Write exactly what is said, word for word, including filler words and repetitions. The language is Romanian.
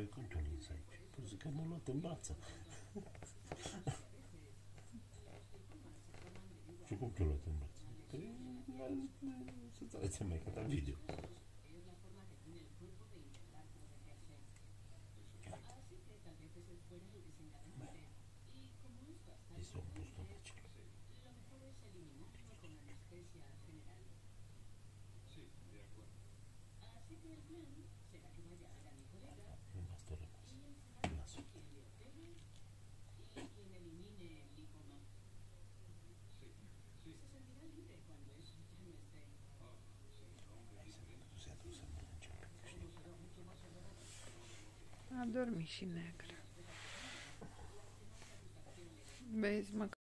Păi cum te-o lins aici? Păi zic că m-a luat în brață. Și cum te-o luat în brață? Păi, să-ți arăți mai că video. Este un pus în acela. Asta rămas. Lasă-o. A dormit și neagră. Vezi, mă,